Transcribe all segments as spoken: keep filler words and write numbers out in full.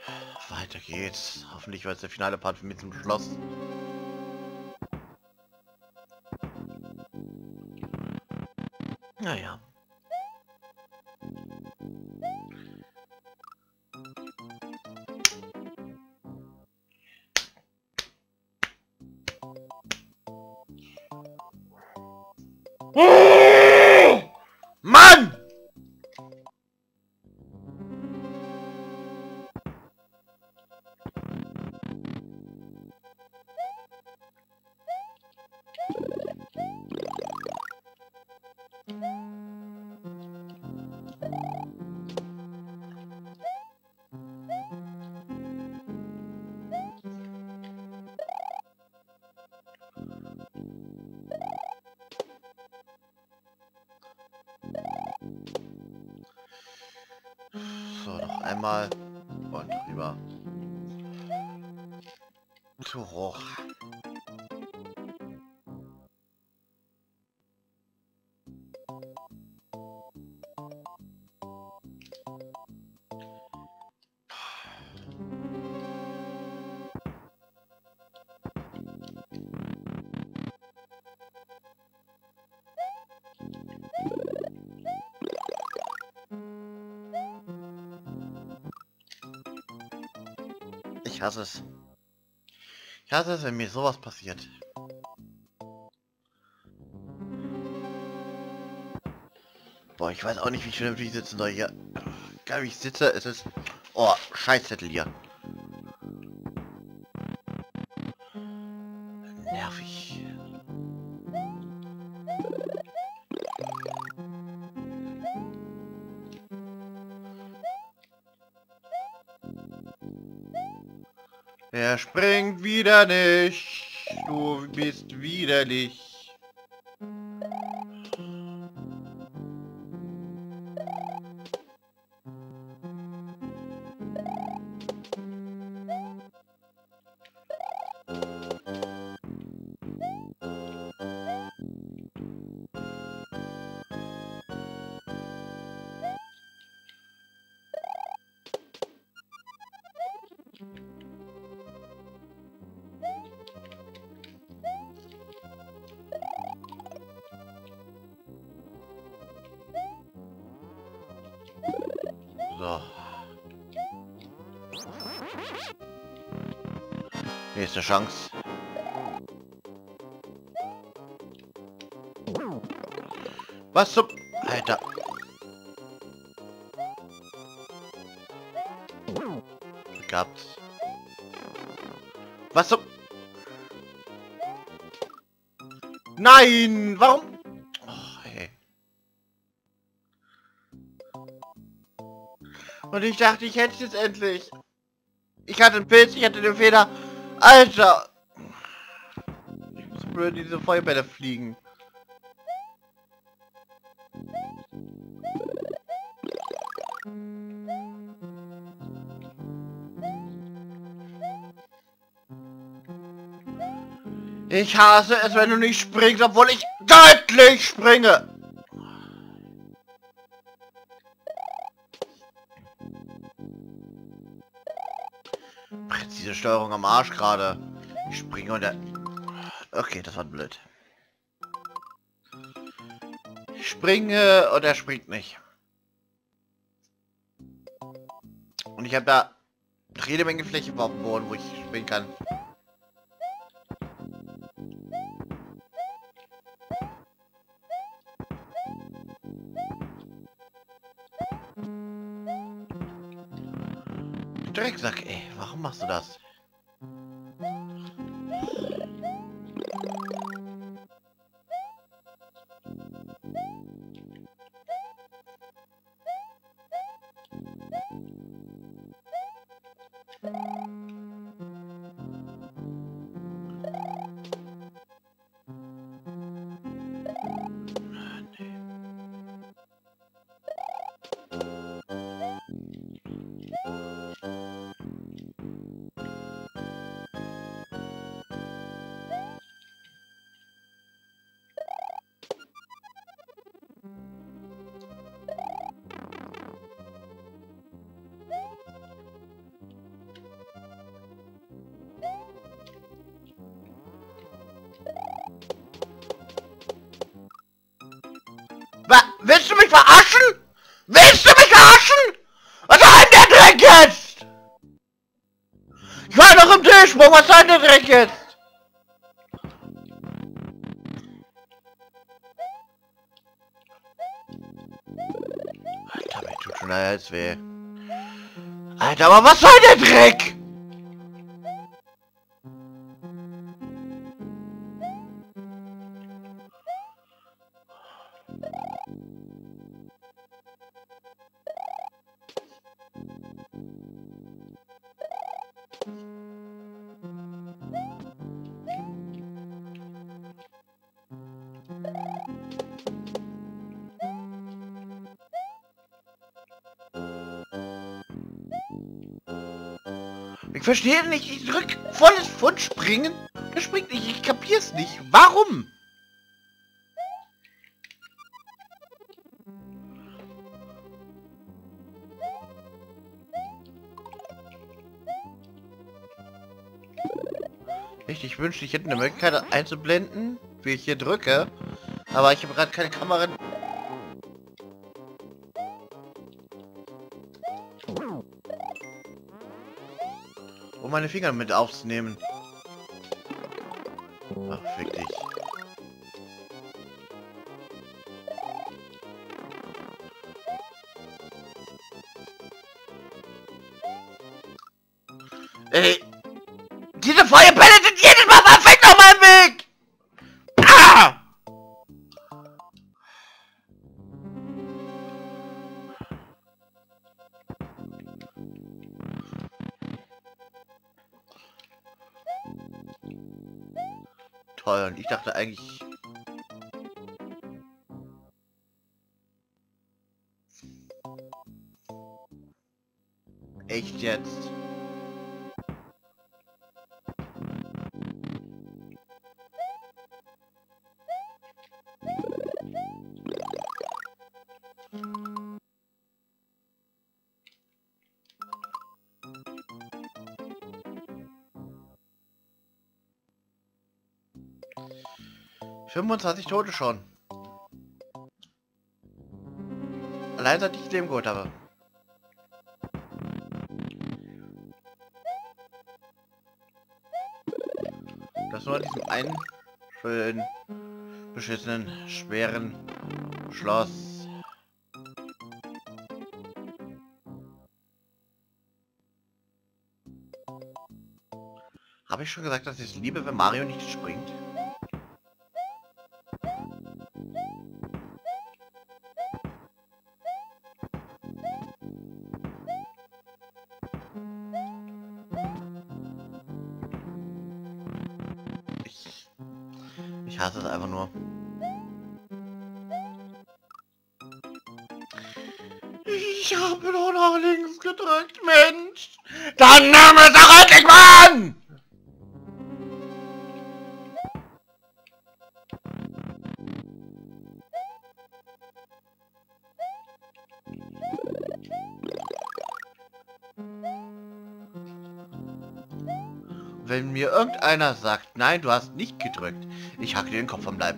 Weiter geht's. Hoffentlich war es der finale Part für mich zum Schloss. Naja. Mann! So, noch einmal und rüber. Zu hoch. Ich hasse es. Ich hasse es, wenn mir sowas passiert. Boah, ich weiß auch nicht, wie ich vernünftig sitzen soll hier. Egal wie ich sitze, es ist... Oh, Scheißzettel hier. Nervig. Er springt wieder nicht. Du bist widerlich. So. Nächste Chance. Was zum... Alter. Gab's. Was zum... Nein! Warum? Oh, hey. Und ich dachte, ich hätte es jetzt endlich. Ich hatte einen Pilz, ich hatte eine Feder. Alter! Ich muss blöd diese Feuerbälle fliegen. Ich hasse es, wenn du nicht springst, obwohl ich deutlich springe. Präzise Steuerung am Arsch gerade. Ich springe und der... Okay, das war blöd. Ich springe und er springt nicht. Und ich habe da jede Menge Fläche auf dem Boden, wo ich springen kann. Drecksack, ey, warum machst du das? mich verarschen? Willst du mich verarschen? Was soll denn der Dreck jetzt? Ich war noch im Tischsprung, was soll denn der Dreck jetzt? Alter, mir tut schon der Hals weh. Alter, aber was soll der Dreck? Ich verstehe nicht, ich drück volles Pfund springen. Der springt nicht, ich kapier's nicht. Warum? Echt, ich wünschte, ich hätte eine Möglichkeit einzublenden, wie ich hier drücke. Aber ich habe gerade keine Kamera. Um meine Finger mit aufzunehmen. Ach, fick dich. Ey! Diese Feuerbälle sind jedes Mal perfekt auf meinem Weg! Ah! Toll, und ich dachte eigentlich... Echt jetzt? fünfundzwanzig Tote schon. Allein seit ich Leben geholt habe. Das nur an diesem einen schönen, beschissenen, schweren Schloss. Habe ich schon gesagt, dass ich es liebe, wenn Mario nicht springt? Ich, ich hasse es einfach nur. Ich habe doch nach links gedrückt, Mensch! Dann nimm es doch endlich mal an! Wenn mir irgendeiner sagt, nein, du hast nicht gedrückt, ich hacke dir den Kopf vom Leib.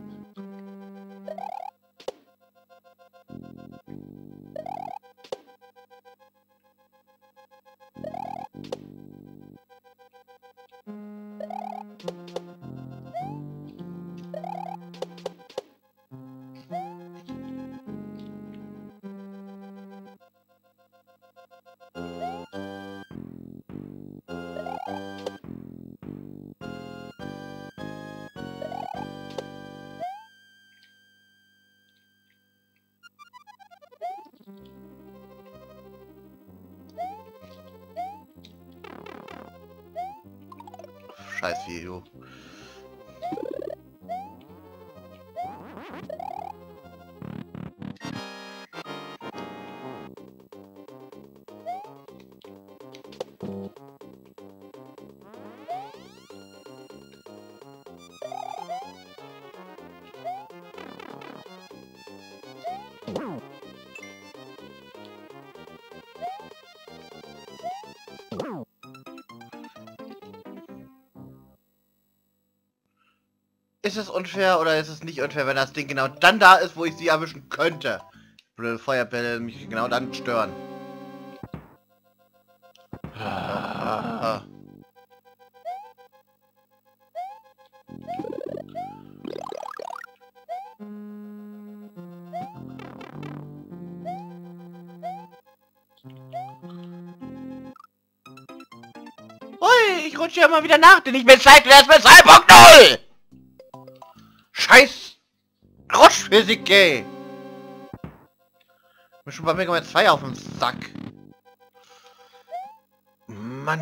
Scheiß Video. Ist es unfair oder ist es nicht unfair, wenn das Ding genau dann da ist, wo ich sie erwischen könnte? blöde Feuerbälle mich genau dann stören. Ah. Ui, ich rutsche ja mal wieder nach, denn ich bin Zeit erst mit zwei Punkt null! Scheiß Rutschphysik, ey! Ich bin schon bei Mega Man zwei auf dem Sack. Mann.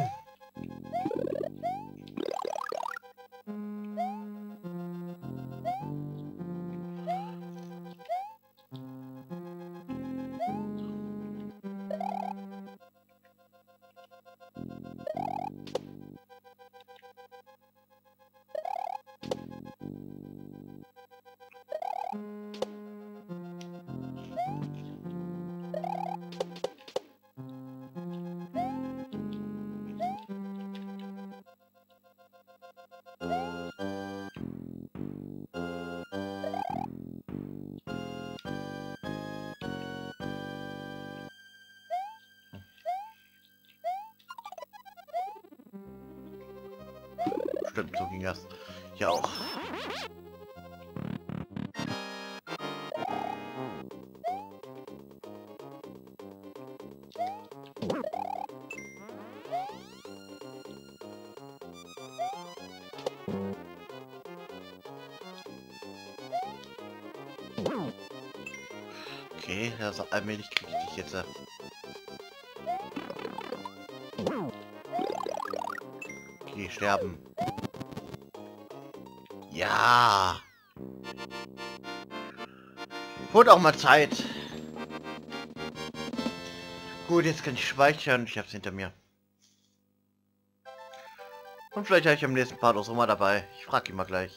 Stimmt, so ging das. Ja auch. Okay, also allmählich kriege ich dich jetzt. Äh okay, sterben. Ja. Wurde auch mal Zeit. Gut, jetzt kann ich speichern. Ich hab's hinter mir. Und vielleicht habe ich am nächsten Part auch so mal dabei. Ich frage ihn mal gleich.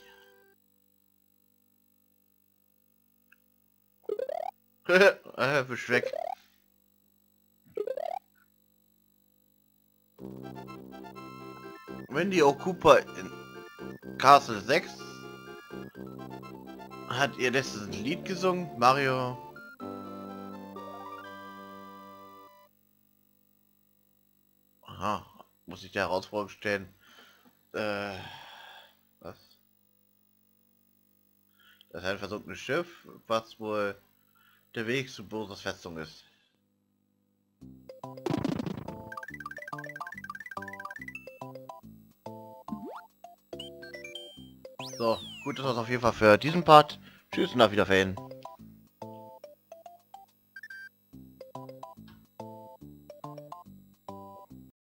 äh, bist weg. Wenn die Okupa in Castle sechs hat ihr das ein Lied gesungen, Mario. Aha, muss ich der Herausforderung stellen. Äh, was? Das ist ein versunkenes Schiff, was wohl der Weg zu Bowsers Festung ist. So, gut, das war's auf jeden Fall für diesen Part. Tschüss und auf Wiedersehen.